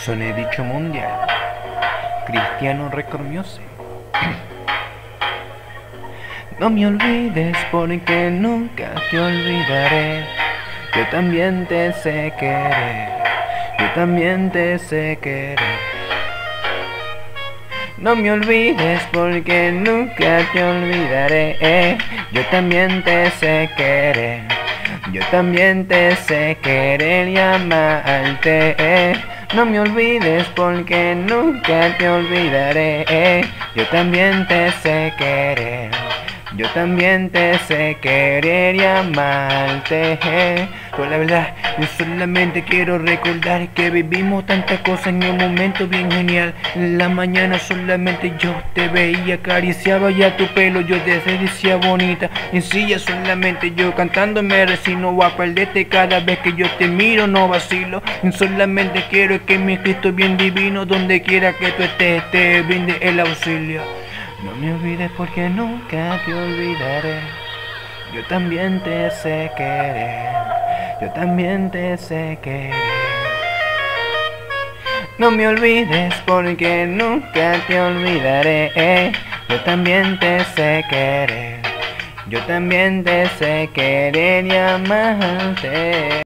Sonedicho mundial. Cristiano Record Music. No me olvides porque nunca te olvidaré. Yo también te sé querer. Yo también te sé querer. No me olvides porque nunca te olvidaré. Yo también te sé querer. Yo también te sé querer y amarte. No me olvides porque nunca te olvidaré. Yo también te sé querer. Yo también te sé querer y amarte. Pero la verdad, yo solamente quiero recordar que vivimos tantas cosas en un momento bien genial. En la mañana solamente yo te veía, acariciaba ya tu pelo, yo te decía bonita. En silla solamente yo cantando me resigno a perderte cada vez que yo te miro, no vacilo. Solamente quiero que mi Cristo bien divino, donde quiera que tú estés, te brinde el auxilio. No me olvides porque nunca te olvidaré. Yo también te sé querer. Yo también te sé querer. No me olvides porque nunca te olvidaré. Yo también te sé querer. Yo también te sé querer y amarte.